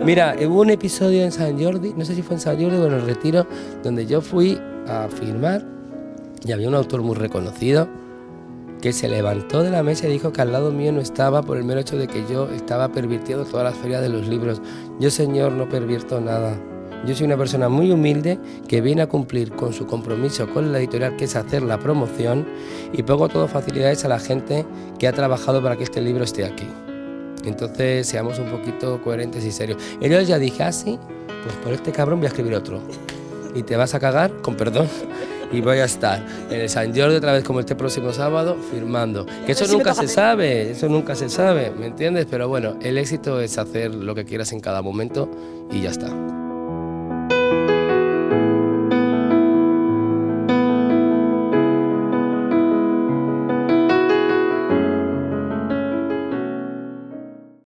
Mira, hubo un episodio en San Jordi, no sé si fue en San Jordi o en el Retiro, donde yo fui a firmar y había un autor muy reconocido que se levantó de la mesa y dijo que al lado mío no estaba por el mero hecho de que yo estaba pervirtiendo todas las ferias de los libros. Yo, señor, no pervierto nada. Yo soy una persona muy humilde que viene a cumplir con su compromiso con la editorial, que es hacer la promoción, y pongo todas facilidades a la gente que ha trabajado para que este libro esté aquí. Entonces, seamos un poquito coherentes y serios. Ellos ya dije, sí, pues por este cabrón voy a escribir otro. Y te vas a cagar, con perdón, y voy a estar en el San Jordi otra vez como este próximo sábado firmando. Que eso nunca se sabe, ¿me entiendes? Pero bueno, el éxito es hacer lo que quieras en cada momento y ya está.